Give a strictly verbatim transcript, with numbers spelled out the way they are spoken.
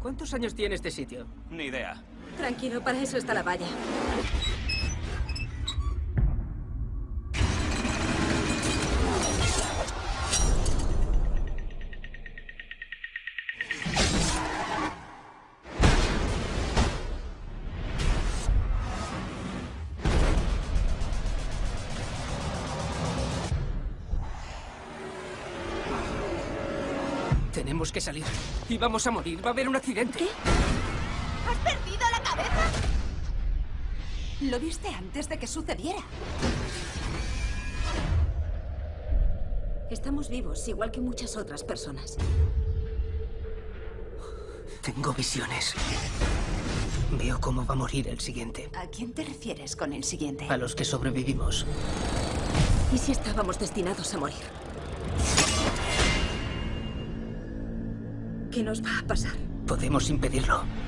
¿Cuántos años tiene este sitio? Ni idea. Tranquilo, para eso está la valla. Tenemos que salir. Y vamos a morir. Va a haber un accidente. ¿Qué? ¿Has perdido la cabeza? Lo viste antes de que sucediera. Estamos vivos, igual que muchas otras personas. Tengo visiones. Veo cómo va a morir el siguiente. ¿A quién te refieres con el siguiente? A los que sobrevivimos. ¿Y si estábamos destinados a morir? ¿Qué nos va a pasar? Podemos impedirlo.